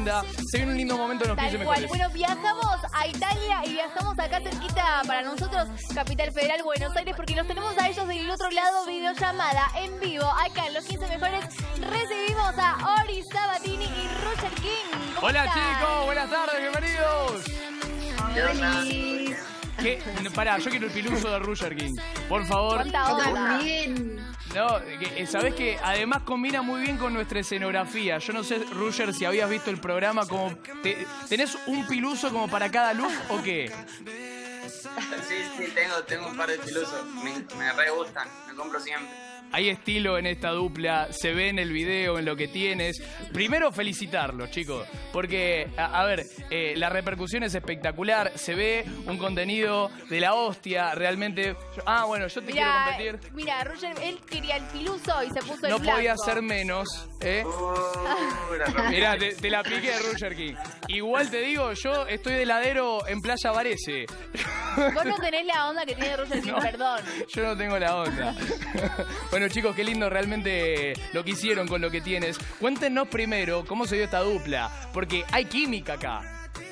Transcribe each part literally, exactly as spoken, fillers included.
banda. Se viene un lindo momento en los quince Tal cual. mejores. Bueno, viajamos a Italia y viajamos acá cerquita para nosotros, Capital Federal, Buenos Aires, porque los tenemos a ellos del otro lado, videollamada en vivo. Acá en los quince mejores recibimos a Ori Sabatini y Roger King. ¿Cómo Hola están? chicos, buenas tardes, bienvenidos. Hola. ¿Qué? Pará, yo quiero el piluso de Roger King. Por favor. ¿Cuánta onda? También. No, que, sabés que además combina muy bien con nuestra escenografía. Yo no sé, Roger, si habías visto el programa, como te- ¿tenés un piluso como para cada look o qué? Sí, sí, tengo, tengo un par de pilusos. Me, me re gustan, me compro siempre. Hay estilo en esta dupla, se ve en el video, en lo que tienes. Primero felicitarlos, chicos, porque, a, a ver, eh, la repercusión es espectacular, se ve un contenido de la hostia, realmente. Ah, bueno, yo te quiero Mira, competir. mira, Roger, él quería el piluso y se puso el No blanco. podía ser menos, ¿eh? Uh, la rompí. Mirá, te, te la piqué de Roger King. Igual te digo, yo estoy de heladero en Playa Varese. Vos no tenés la onda que tiene Roger King, No. perdón. Yo no tengo la onda. Bueno, chicos, qué lindo realmente lo que hicieron con lo que tienes. Cuéntenos primero cómo se dio esta dupla, porque hay química acá.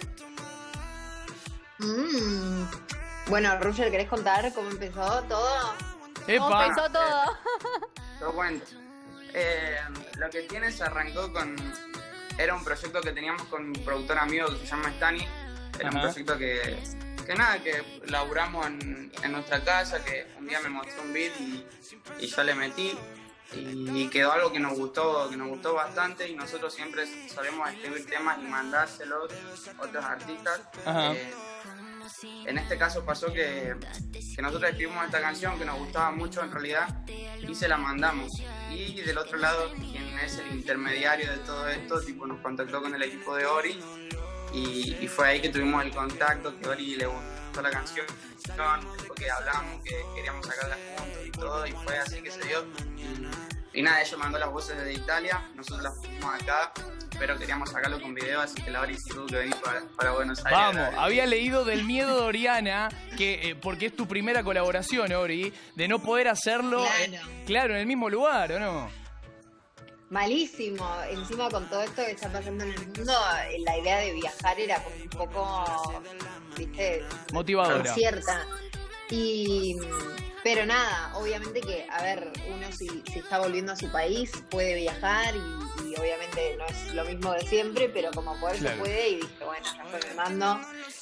Mm. Bueno, Roger, ¿querés contar cómo empezó todo? ¿Cómo ¡Epa! empezó todo? Lo cuento. Eh, lo que tiene se arrancó con... Era un proyecto que teníamos con un productor amigo que se llama Stani. Era un Ajá. proyecto que... Que nada, que laburamos en, en nuestra casa, que un día me mostró un beat y, y yo le metí. Y quedó algo que nos gustó, que nos gustó bastante, y nosotros siempre solemos escribir temas y mandárselos a otros artistas. Ajá. Eh, en este caso pasó que, que nosotros escribimos esta canción que nos gustaba mucho en realidad y se la mandamos. Y del otro lado, quien es el intermediario de todo esto, tipo, nos contactó con el equipo de Ori y, y fue ahí que tuvimos el contacto, que Ori le gustó la canción, porque hablamos que queríamos sacarla juntos y todo, y fue así que se dio. Y, y nada, ella mandó las voces desde Italia, nosotros las pusimos acá, pero queríamos sacarlo con video, así que la Ori sí tuvo que venir para, para Buenos Aires. Vamos, había leído del miedo de Oriana, que, eh, porque es tu primera colaboración, Ori, de no poder hacerlo, Claro. eh, claro, en el mismo lugar, ¿o no? Malísimo. Encima con todo esto que está pasando en el mundo, eh, la idea de viajar era como un poco, viste, Motivadora. cierta. Y pero nada, obviamente que, a ver, uno si, si está volviendo a su país puede viajar y, y obviamente no es lo mismo de siempre, pero como poder Claro. se puede, y dije, bueno, ya fue, me mando.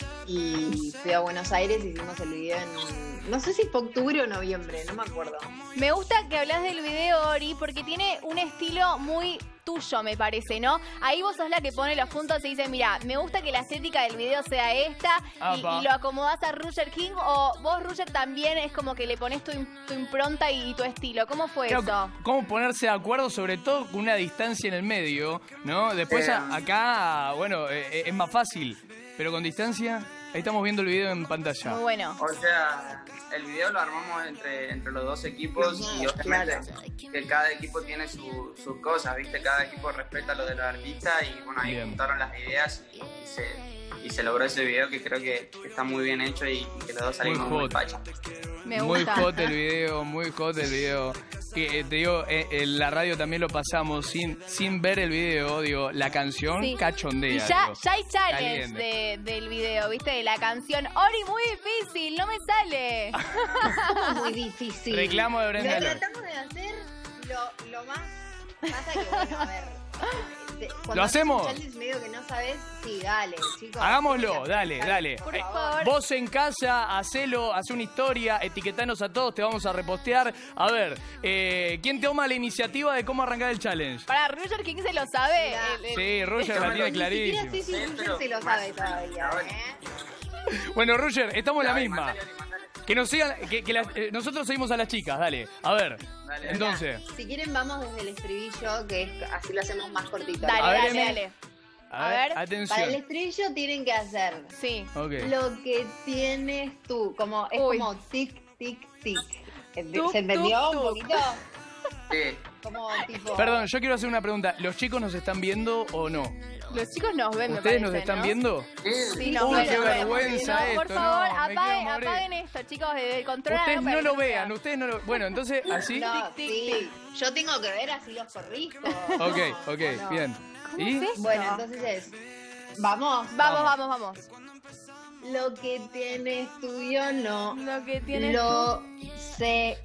Y fui a Buenos Aires, hicimos el video en, no sé si fue octubre o noviembre, no me acuerdo. Me gusta que hablas del video, Ori, porque tiene un estilo muy tuyo, me parece, ¿no? Ahí vos sos la que pone los puntos y dice, mira, me gusta que la estética del video sea esta, y, Apa. y lo acomodás a Roger King, o vos, Roger, también es como que le pones tu, im- tu impronta y tu estilo. ¿Cómo fue Claro, eso? ¿cómo ponerse de acuerdo, sobre todo con una distancia en el medio, ¿no? Después Eh. a- acá, bueno, eh, es más fácil, pero con distancia, ahí estamos viendo el video en pantalla. Muy bueno. O sea, el video lo armamos entre, entre los dos equipos y obviamente que cada equipo tiene su- sus cosas, ¿viste? Cada equipo respeta lo de los artistas y bueno, ahí Bien. juntaron las ideas y, y se, y se logró ese video que creo que, que está muy bien hecho y, y que los dos salimos Muy muy hot. fachos. Me Muy gusta. hot el video, muy hot el video. Que, eh, te digo, eh, en la radio también lo pasamos sin, sin ver el video, digo, la canción Sí. cachondea. Y ya, digo. ya hay challenge Caliente. de, del video, ¿viste? De la canción. Ori, muy difícil, no me sale. Como muy difícil. Reclamo de Lo Brenda Lor. tratamos de hacer lo, lo más. Pasa que, bueno, a ver. de- cuando ¿Lo haces hacemos? un challenge medio que no sabes, sí, dale, chicos. Hagámoslo, Sí, dale, dale. Por Eh, favor. Vos en casa, hacelo, haz una historia, etiquetanos a todos, te vamos a repostear. A ver, eh, ¿quién toma la iniciativa de cómo arrancar el challenge? Para Roger King se lo sabe. Mirá. El- el- Sí, Roger la tiene Ni siquiera clarísimo. sí, sí, Sí, Roger pero se lo más- sabe todavía, ahora. ¿eh? Bueno, Roger, estamos en la Dale, misma. mandale, Ori, mandale. Que nos sigan, que, que la- eh, nosotros seguimos a las chicas, dale. A ver, Dale. entonces, Mirá, si quieren vamos desde el estribillo, que es, así lo hacemos más cortito. Dale, A ver, dale, Emi. dale. a, A ver, ver. Para el atención. estribillo tienen que hacer Sí. Ok. lo que tienes tú, como es Uy. como tic, tic, tic. Tuc, ¿Se entendió tuc, un tuc. poquito? Sí. Como tipo... Perdón, yo quiero hacer una pregunta. ¿Los chicos nos están viendo o no? Los chicos nos ven, me ¿Ustedes parece, nos están ¿no? viendo? Sí. Sí, nos Uy, ven, qué nos ven. vergüenza No, esto, por favor, no, me apaguen, quiero morir. apaguen esto, chicos, desde el control. Ustedes no lo permiso. vean, ustedes no lo... Bueno, entonces, así... No, Tic, tic, sí. Yo tengo que ver, así los corrijo. Ok, ok, ¿O no? bien. ¿Cómo ¿Y? es esto? Bueno, entonces es. Vamos. Vamos, vamos, vamos. Lo que tienes tuyo no Lo que tienes lo sé.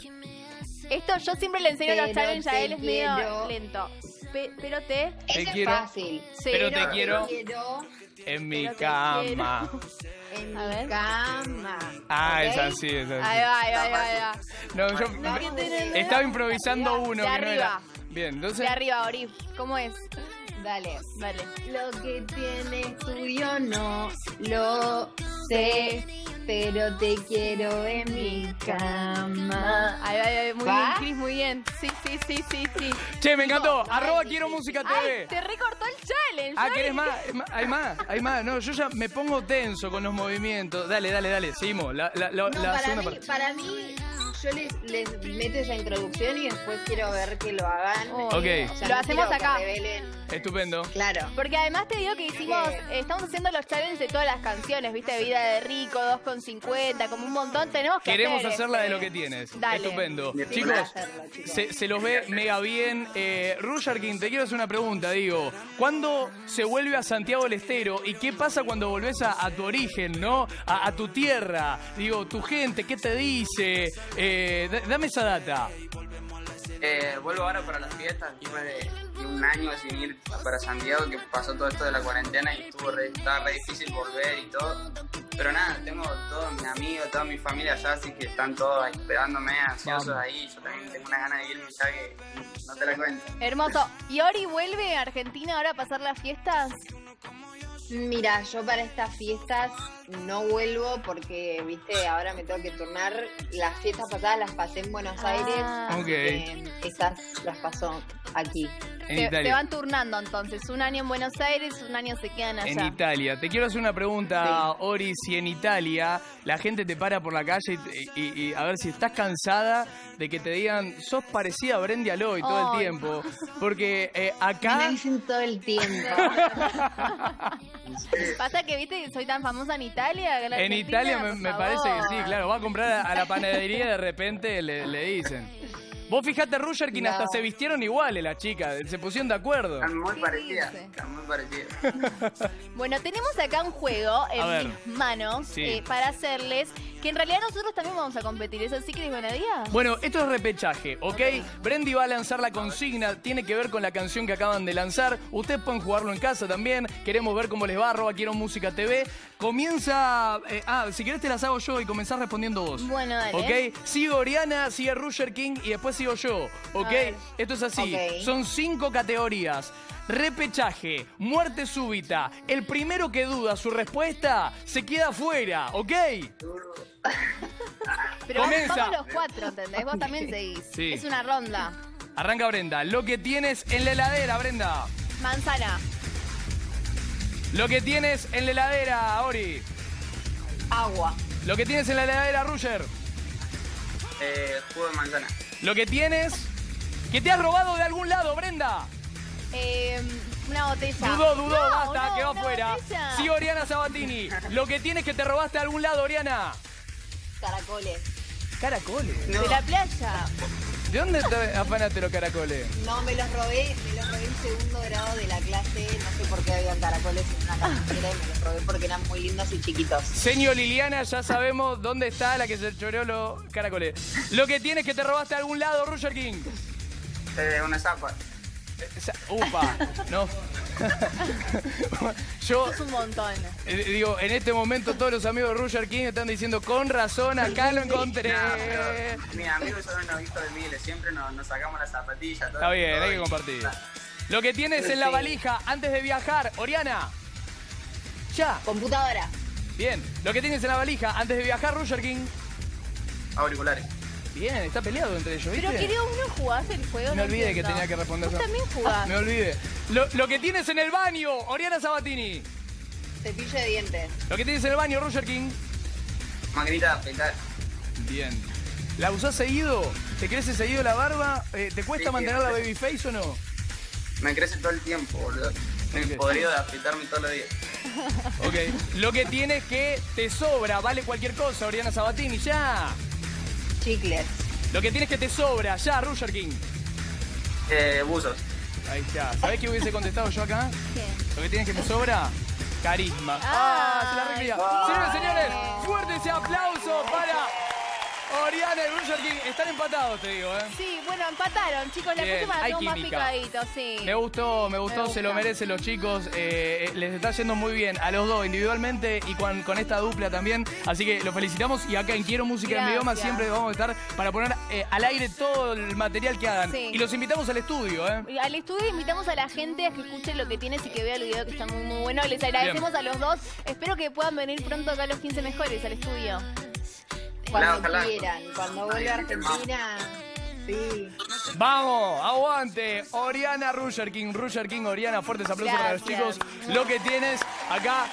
Esto yo siempre le enseño los Pero challenges a te él, es medio quiero. lento. Pe- pero te... Te Ese quiero. es fácil. Sí. Pero te Pero quiero quiero en mi Pero te cama. en A ver. mi cama. Ah, ¿Ok? es así, es así. Ahí va, ahí va, ahí va, ahí va. No, yo Lo que tenés- estaba improvisando uno De que no era. arriba. Bien, entonces. De arriba, Ori. ¿Cómo es? Dale. Dale. Lo que tienes tuyo no lo sé, pero te quiero en mi cama. Ahí va, ahí va. Muy ¿Va? bien, Cris, muy bien. Sí, sí, sí, sí, sí. Che, me encantó. No, Arroba no, quiero sí. música T Ay, V. te recortó el challenge. Ah, Ori. ¿querés más? Hay más, hay más. No, yo ya me pongo tenso con los movimientos. Dale, dale, dale. Seguimos. La, la, la, No, la para segunda mí, parte. para mí, yo les, les meto esa introducción y después quiero ver que lo hagan. Oh. Ok. O sea, Lo no hacemos quiero que acá. revelen. Estupendo. Claro. Porque además te digo que hicimos, eh, estamos haciendo los challenges de todas las canciones, ¿viste? Vida de Rico, dos con cincuenta, como un montón. Tenemos que Queremos hacer, hacerla de este, lo que tienes. Dale. Estupendo. Tienen que Chicos, hacerlo, chicos. se, se los ve mega bien. Eh, Roger King, te quiero hacer una pregunta, digo. ¿Cuándo se vuelve a Santiago del Estero? ¿Y qué pasa cuando volvés a, a tu origen, no? A, a tu tierra. Digo, tu gente, ¿qué te dice? Eh, d- dame esa data. Eh, vuelvo ahora para las fiestas, después de, de un año sin ir para Santiago, que pasó todo esto de la cuarentena y estuvo re, estaba re difícil volver y todo. Pero nada, tengo todos mis amigos, toda mi familia allá, así que están todos esperándome, ansiosos Vamos. ahí. Yo también tengo una ganas de irme ya que no te la cuento. Hermoso. ¿Y Ori vuelve a Argentina ahora a pasar las fiestas? Mira, yo para estas fiestas no vuelvo porque, viste, ahora me tengo que turnar. Las fiestas pasadas las pasé en Buenos Ah. Aires. así Ok. que estas las pasó aquí. En Te, Italia. te van turnando entonces. Un año en Buenos Aires, un año se quedan allá. En Italia. Te quiero hacer una pregunta, Ori, si en Italia la gente te para por la calle y, y- y a ver si estás cansada de que te digan, sos parecida a Brendy Aloy todo el Ay. tiempo. Porque eh, Me acá... lo dicen todo el tiempo. Pasa que, viste, soy tan famosa en Italia. que la En Argentina, Italia me, por me favor. parece que sí, claro. Va a comprar a, a la panadería y de repente le, le dicen. Vos fijate, Roger, que No. hasta se vistieron iguales las chicas. Se pusieron de acuerdo. Están muy ¿Qué parecidas, dice? están muy parecidas. Bueno, tenemos acá un juego A ver. en mis manos Sí. eh, para hacerles, que en realidad nosotros también vamos a competir. ¿Es así, Cris Bonadía? Bueno, esto es repechaje, ¿ok? Brendy va a lanzar la consigna, tiene que ver con la canción que acaban de lanzar. Ustedes pueden jugarlo en casa también. Queremos ver cómo les va, arroba Quiero Música T V. Comienza... eh, ah, si querés te las hago yo y comenzás respondiendo vos. Bueno, dale. ¿Ok? Sigue Oriana, sigue Roger King y después sigo yo. ¿Ok? A ver. Esto es así. Ok. Son cinco categorías. Repechaje, muerte súbita. El primero que duda su respuesta se queda fuera, ¿ok? Pero Comienza. vamos los cuatro, ¿entendés? Vos también seguís. Sí. Es una ronda. Arranca Brenda. Lo que tienes en la heladera, Brenda. Manzana. Lo que tienes en la heladera, Ori. Agua. Lo que tienes en la heladera, Roger. Eh, jugo de manzana. Lo que tienes que te has robado de algún lado, Brenda. Eh, una botella. Dudó, dudó, No, basta, no, que va una afuera. botella. Sí, Oriana Sabatini. Lo que tienes que te robaste de algún lado, Oriana. Caracoles. Caracoles. De la playa. ¿De dónde te afanaste los caracoles? No, me los robé, me los robé en segundo grado de la clase. No sé por qué habían caracoles en una cafetera y me los robé porque eran muy lindos y chiquitos. Señor Liliana, ya sabemos dónde está la que se choreó los caracoles. Lo que tienes que te robaste de algún lado, Roger King. Eh, una zapa. Esa- Upa, no. Yo Es un montón. eh, digo, en este momento todos los amigos de Roger King están diciendo, con razón, acá lo encontré. No, pero mis amigos son unos hijos de miles, siempre nos, nos sacamos las zapatillas. todo- Está bien, todo hay que y- compartir. Lo que tienes en la valija antes de viajar, Oriana. Ya. Computadora. Bien. Lo que tienes en la valija antes de viajar, Roger King. Auriculares. Bien, está peleado entre ellos, ¿viste? Pero querido, uno jugás el juego. Me no olvidé que entiendo. tenía que responder Vos yo. también jugás. Me olvidé. Lo, lo que tienes en el baño, Oriana Sabatini. Cepillo de dientes. Lo que tienes en el baño, Roger King. Maquinita de afeitar. Bien. ¿La usás seguido? ¿Te crece seguido la barba? Eh, ¿Te cuesta Sí, mantener la sí. baby face o no? Me crece todo el tiempo, boludo. Me Ok. podría de afeitarme todos los días. Ok. Lo que tienes que te sobra, vale cualquier cosa, Oriana Sabatini, ya. Chicles. Lo que tienes que te sobra, ya, Roger King. Eh, buzos. Ahí está. ¿Sabés qué hubiese contestado yo acá? ¿Qué? Lo que tienes que me sobra, carisma. ¡Ah! Se la requería. Señores y señores, fuerte ese aplauso para Oriana y Roger King. Están empatados, te digo, ¿eh? Sí, bueno, empataron, chicos. La Bien, próxima la hay hacemos más química. picaditos, sí. Me gustó, me gustó, Me se lo gusta. merecen los chicos. Eh, eh, les está yendo muy bien a los dos individualmente y con, con esta dupla también. Así que los felicitamos y acá en Quiero Música en Gracias. Idioma siempre vamos a estar para poner eh, al aire todo el material que hagan. Sí. Y los invitamos al estudio, ¿eh? Y al estudio invitamos a la gente a que escuche lo que tienes y que vea el video que está muy muy bueno. Les agradecemos Bien. a los dos. Espero que puedan venir pronto acá a los quince mejores al estudio. Cuando Ojalá, ojalá. quieran, cuando vuelva a Argentina, sí. Vamos, aguante. Oriana, Roger King, Roger King, Oriana, fuertes aplausos para los Gracias. chicos. Lo que tienes acá